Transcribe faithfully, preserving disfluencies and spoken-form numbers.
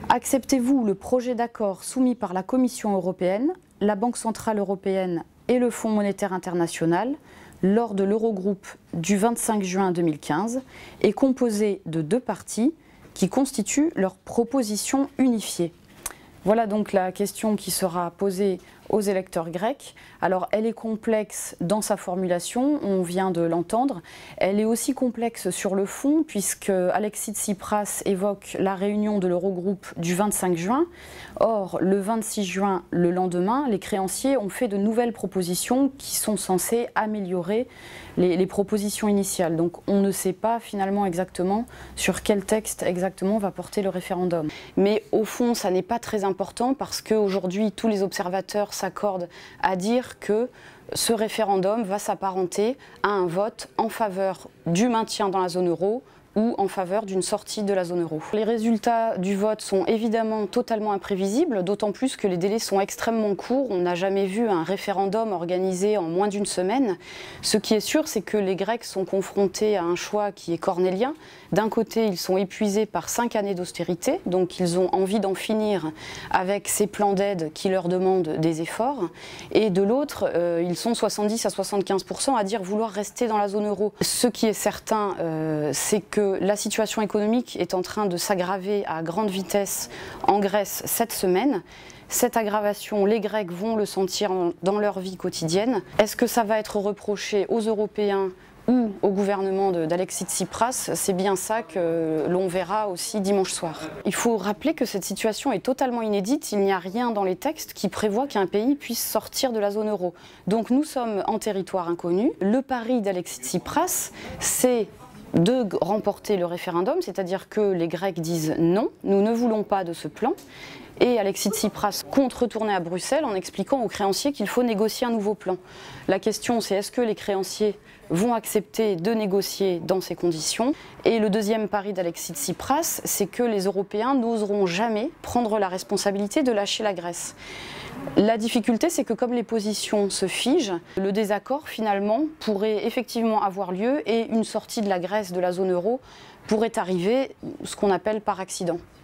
Acceptez-vous le projet d'accord soumis par la Commission européenne, la Banque centrale européenne et le Fonds monétaire international lors de l'Eurogroupe du vingt-cinq juin deux mille quinze est composé de deux parties qui constituent leur proposition unifiée? Voilà donc la question qui sera posée aux électeurs grecs. Alors elle est complexe dans sa formulation, on vient de l'entendre. Elle est aussi complexe sur le fond puisque Alexis Tsipras évoque la réunion de l'Eurogroupe du vingt-cinq juin. Or, le vingt-six juin, le lendemain, les créanciers ont fait de nouvelles propositions qui sont censées améliorer les, les propositions initiales. Donc on ne sait pas finalement exactement sur quel texte exactement va porter le référendum. Mais au fond, ça n'est pas très important parce qu'aujourd'hui, tous les observateurs s'accordent à dire que ce référendum va s'apparenter à un vote en faveur du maintien dans la zone euro ou en faveur d'une sortie de la zone euro. Les résultats du vote sont évidemment totalement imprévisibles, d'autant plus que les délais sont extrêmement courts. On n'a jamais vu un référendum organisé en moins d'une semaine. Ce qui est sûr, c'est que les Grecs sont confrontés à un choix qui est cornélien. D'un côté, ils sont épuisés par cinq années d'austérité, donc ils ont envie d'en finir avec ces plans d'aide qui leur demandent des efforts. Et de l'autre, euh, ils sont soixante-dix à soixante-quinze pour cent à dire vouloir rester dans la zone euro. Ce qui est certain, euh, c'est que la situation économique est en train de s'aggraver à grande vitesse en Grèce cette semaine. Cette aggravation, les Grecs vont le sentir dans leur vie quotidienne. Est-ce que ça va être reproché aux Européens ou au gouvernement d'Alexis Tsipras? C'est bien ça que l'on verra aussi dimanche soir. Il faut rappeler que cette situation est totalement inédite. Il n'y a rien dans les textes qui prévoit qu'un pays puisse sortir de la zone euro. Donc nous sommes en territoire inconnu. Le pari d'Alexis Tsipras, c'est de remporter le référendum, c'est-à-dire que les Grecs disent non, nous ne voulons pas de ce plan. Et Alexis Tsipras compte retourner à Bruxelles en expliquant aux créanciers qu'il faut négocier un nouveau plan. La question, c'est est-ce que les créanciers vont accepter de négocier dans ces conditions? Et le deuxième pari d'Alexis Tsipras, c'est que les Européens n'oseront jamais prendre la responsabilité de lâcher la Grèce. La difficulté, c'est que comme les positions se figent, le désaccord finalement pourrait effectivement avoir lieu et une sortie de la Grèce de la zone euro pourrait arriver, ce qu'on appelle par accident.